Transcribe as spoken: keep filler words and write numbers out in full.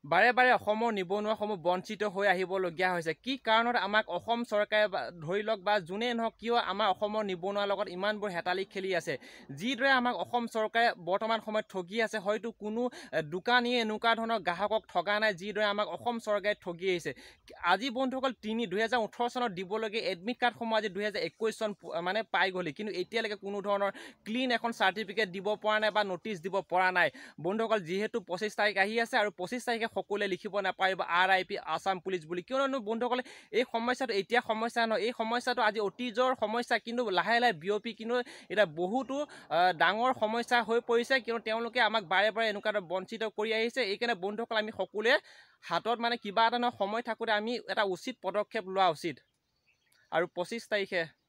বাৰে বাৰে অসমৰ নিবনুৱাসমূহ বঞ্চিত হৈ আহিবলগীয়া হৈছে কি কাৰণত আমাক অসম চৰকাৰে ধৰি লওক বা যোনে নহওক কিয় আমাৰ অসমৰ নিবনুৱাৰ লগত ইমানবোৰ হেতালি খেলি আছে যিদৰে আমাক অসম চৰকাৰে বৰ্তমান সময়ত ঠগি আছে হয়তো কোনো দোকানীয়ে এনেকুৱা ধৰণৰ গ্ৰাহকক ঠগা নাই যিদৰে আমাক অসম চৰকাৰে ঠগি আহিছে আজি বন্ধুসকল তিনি দুহেজাৰ ওঠৰ চনত দিবলগীয়া এডমিট কাৰ্ডসমূহ আজি দুহেজাৰ একৈছ চন মানে পাই গ'লি কিন্তু এতিয়ালৈকে কোনো ধৰণৰ ক্লিন এখন চাৰ্টিফিকেট দিব পৰা নাই বা নটিচ দিব পৰা নাই বন্ধুসকল যিহেতু পঁচিছ তাৰিখ আহি আছে আৰু পঁচিছ তাৰিখে সকলোৱে লিখিব নাপাৰিব R I P Assam police বুলি কিয়নো বন্ধুসকলে এই সমস্যাটো এতিয়া সমস্যা নহয় এই সমস্যাটো আজি অতীজৰ সমস্যা কিন্তু লাহে লাহে বিয়পি কিন্তু এটা বহুতো ডাঙৰ সমস্যা হৈ পৰিছে কিয়নো তেওঁলোকে আমাক বাৰে বাৰে এনেকুৱা বঞ্চিত কৰি আহিছে এইকাৰণে বন্ধুসকল আমি সকলোৱে হাতত মানে কিবা এটা সময় থাকোঁতে আমি এটা উচিত পদক্ষেপ লোৱা উচিত আৰু পঁচিছ তাৰিখে